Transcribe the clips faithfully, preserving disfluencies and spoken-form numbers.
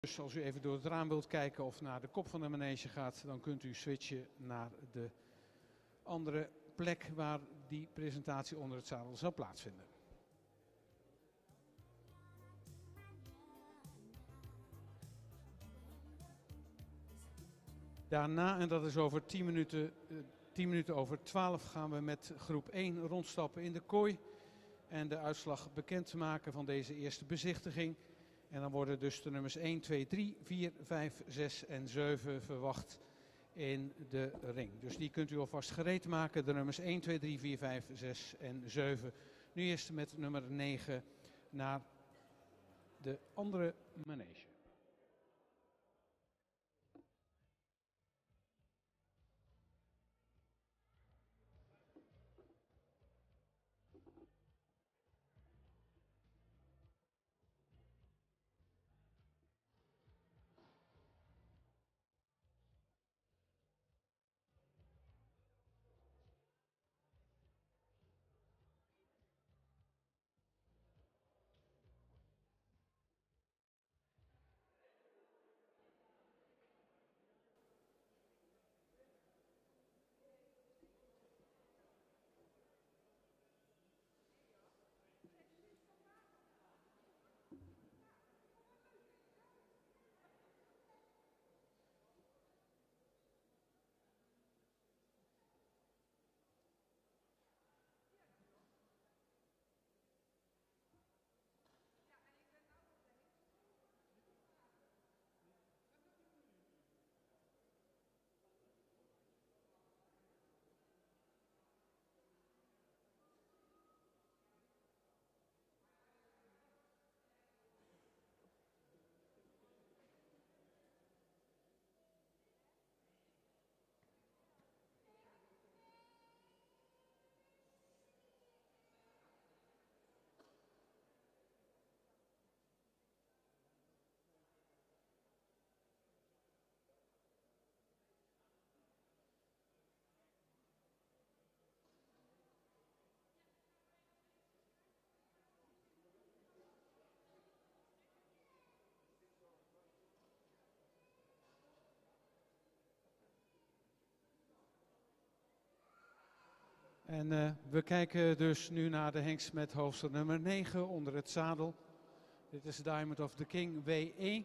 Dus als u even door het raam wilt kijken of naar de kop van de manege gaat, dan kunt u switchen naar de andere plek waar die presentatie onder het zadel zal plaatsvinden. Daarna, en dat is over tien minuten, tien minuten over twaalf, gaan we met groep één rondstappen in de kooi en de uitslag bekend maken van deze eerste bezichtiging. En dan worden dus de nummers één, twee, drie, vier, vijf, zes en zeven verwacht in de ring. Dus die kunt u alvast gereed maken, de nummers één, twee, drie, vier, vijf, zes en zeven. Nu eerst met nummer negen naar de andere manege. En uh, we kijken dus nu naar de hengst met hoofdstuk nummer negen onder het zadel. Dit is Diamond of the King W E.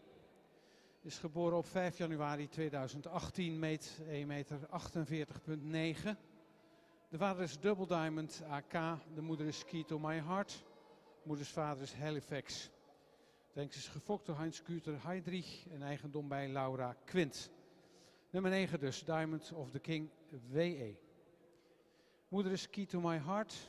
Is geboren op vijf januari tweeduizend achttien, meet één meter achtenveertig komma negen. De vader is Double Diamond A K, de moeder is Key to My Heart. Moeders vader is Halifax. De hengst is gefokt door Heinz-Güter Heydrich en eigendom bij Laura Quint. Nummer negen dus, Diamond of the King W E. Moeder is Key to My Heart.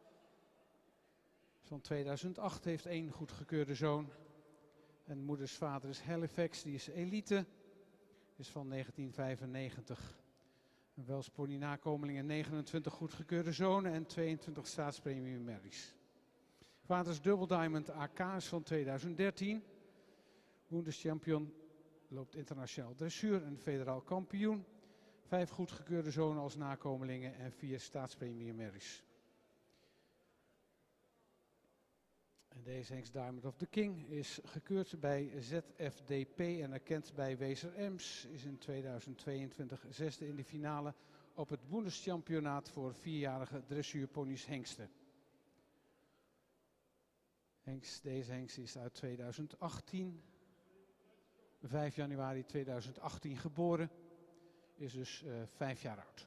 Van tweeduizend acht, heeft één goedgekeurde zoon. En moeders vader is Halifax, die is elite. Is van negentien vijfennegentig. Een Welspony nakomelingen, negenentwintig goedgekeurde zonen en tweeëntwintig staatspremie merries. Vader is Double Diamond A K, is van tweeduizend dertien. Bundeschampion, loopt internationaal dressuur en federaal kampioen. Vijf goedgekeurde zonen als nakomelingen en vier staatspremie merries. En deze hengst Diamond of the King is gekeurd bij Z F D P en erkend bij Wezer Ems. Is in tweeduizend tweeëntwintig zesde in de finale op het Bundeskampionaat voor vierjarige dressuurponies hengsten. Hengst, deze hengst is uit tweeduizend achttien. vijf januari tweeduizend achttien geboren. Is dus uh, vijf jaar oud.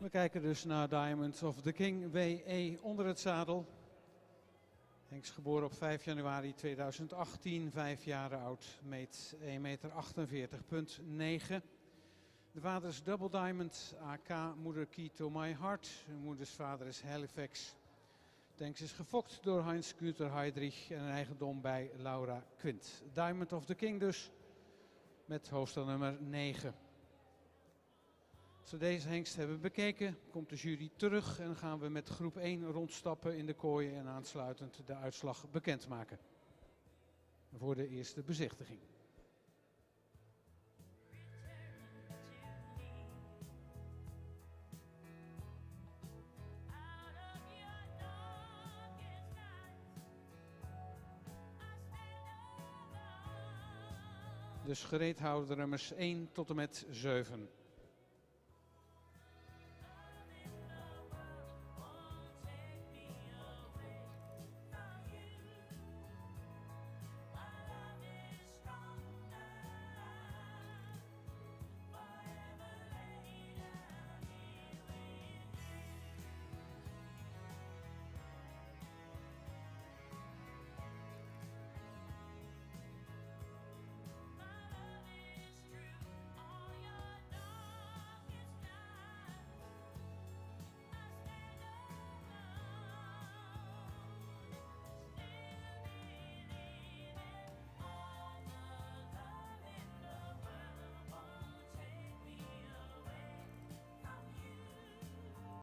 We kijken dus naar Diamond of the King W E onder het zadel. Hengst geboren op vijf januari tweeduizend achttien, vijf jaar oud, meet één meter achtenveertig komma negen. De vader is Double Diamond, A K, moeder Key to My Heart. Hun moeders vader is Halifax. De hengst is gefokt door Heinz-Güter Heydrich en een eigendom bij Laura Quint. Diamond of the King dus, met hoofdstel nummer negen. Als we deze hengst hebben bekeken, komt de jury terug en gaan we met groep één rondstappen in de kooi en aansluitend de uitslag bekendmaken. Voor de eerste bezichtiging. Dus gereed houden de nummers één tot en met zeven.